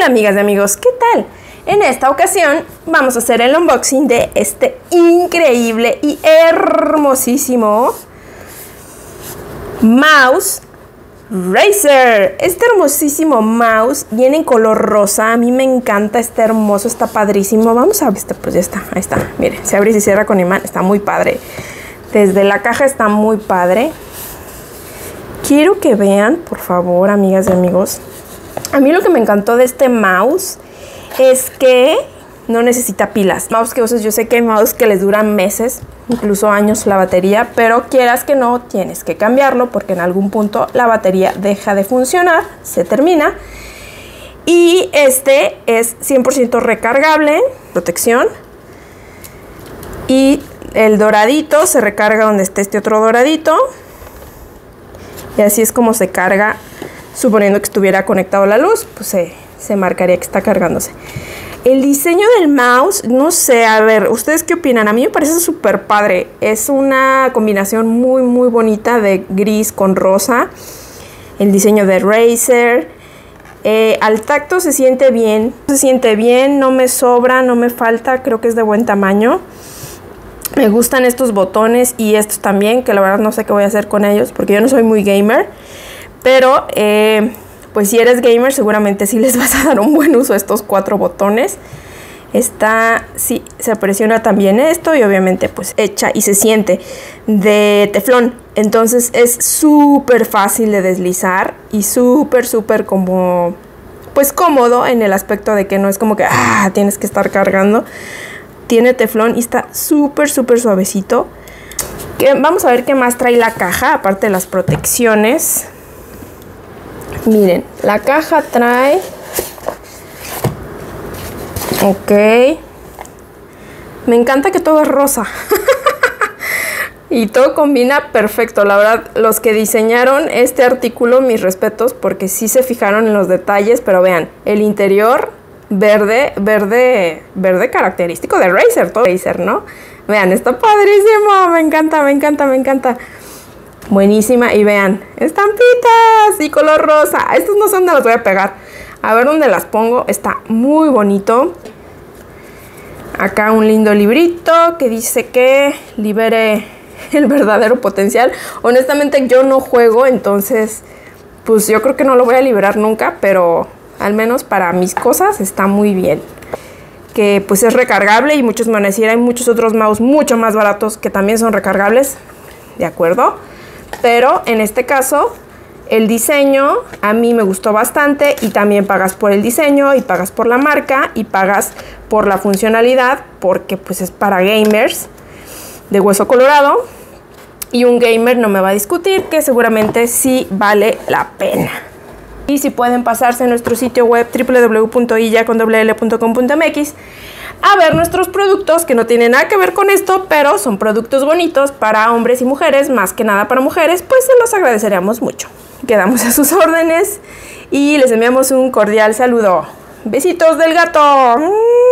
Hola amigas y amigos, ¿qué tal? En esta ocasión vamos a hacer el unboxing de este increíble y hermosísimo mouse Razer. Este hermosísimo mouse viene en color rosa. A mí me encanta, está hermoso, está padrísimo. Vamos a ver, pues ya está, ahí está. Miren, se abre y se cierra con imán, está muy padre. Desde la caja está muy padre. Quiero que vean, por favor, amigas y amigos. A mí lo que me encantó de este mouse es que no necesita pilas. Mouse que usas, yo sé que hay mouse que les duran meses, incluso años la batería, pero quieras que no, tienes que cambiarlo porque en algún punto la batería deja de funcionar, se termina. Y este es 100% recargable, protección. Y el doradito se recarga donde esté este otro doradito. Y así es como se carga, suponiendo que estuviera conectado la luz, pues se marcaría que está cargándose. El diseño del mouse, no sé, a ver, ¿ustedes qué opinan? A mí me parece súper padre. Es una combinación muy bonita de gris con rosa. El diseño de Razer. Al tacto se siente bien. No me sobra, no me falta, creo que es de buen tamaño. Me gustan estos botones y estos también, que la verdad no sé qué voy a hacer con ellos porque yo no soy muy gamer. Pero pues si eres gamer seguramente sí les vas a dar un buen uso a estos 4 botones. Sí, se presiona también esto y obviamente pues hecha y se siente de teflón. Entonces es súper fácil de deslizar y súper como pues cómodo en el aspecto de que no es como que tienes que estar cargando. Tiene teflón y está súper suavecito. Vamos a ver qué más trae la caja, aparte de las protecciones. Miren, la caja trae... Ok. Me encanta que todo es rosa. Y todo combina perfecto. La verdad, los que diseñaron este artículo, mis respetos, porque sí se fijaron en los detalles. Pero vean, el interior... verde característico de Razer, todo Razer, ¿no? Vean, está padrísimo, me encanta. Buenísima, y vean, estampitas y color rosa. Estos no sé dónde las voy a pegar. A ver dónde las pongo, está muy bonito. Acá un lindo librito que dice que libere el verdadero potencial. Honestamente yo no juego, entonces pues yo creo que no lo voy a liberar nunca, pero... al menos para mis cosas está muy bien. Que pues es recargable y muchos me van a decir, hay muchos otros mouse mucho más baratos que también son recargables. De acuerdo. Pero en este caso el diseño a mí me gustó bastante y también pagas por el diseño y pagas por la marca y pagas por la funcionalidad porque pues es para gamers de hueso colorado. Y un gamer no me va a discutir que seguramente sí vale la pena. Y si pueden pasarse a nuestro sitio web www.iyacondoblel.com.mx a ver nuestros productos que no tienen nada que ver con esto, pero son productos bonitos para hombres y mujeres, más que nada para mujeres, pues se los agradeceríamos mucho. Quedamos a sus órdenes y les enviamos un cordial saludo. Besitos del gato.